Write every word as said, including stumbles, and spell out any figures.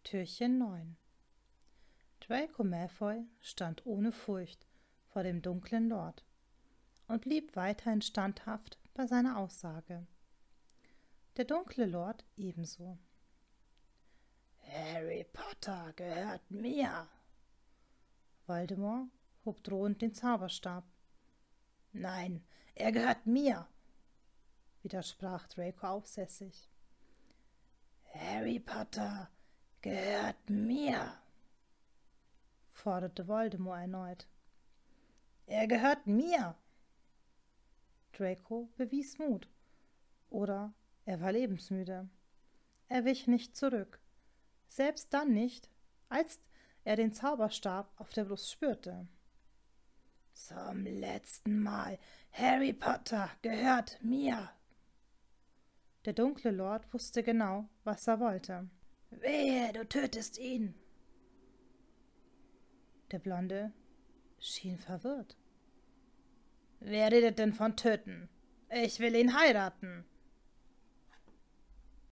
Türchen neun. Draco Malfoy stand ohne Furcht vor dem dunklen Lord und blieb weiterhin standhaft bei seiner Aussage. Der dunkle Lord ebenso. »Harry Potter gehört mir!« Voldemort hob drohend den Zauberstab. »Nein, er gehört mir!« widersprach Draco aufsässig. »Harry Potter gehört mir!« forderte Voldemort erneut. »Er gehört mir!« Draco bewies Mut. Oder er war lebensmüde. Er wich nicht zurück, selbst dann nicht, als er den Zauberstab auf der Brust spürte. »Zum letzten Mal, Harry Potter gehört mir!« Der dunkle Lord wusste genau, was er wollte. »Wehe, du tötest ihn!« Der Blonde schien verwirrt. »Wer redet denn von töten? Ich will ihn heiraten!«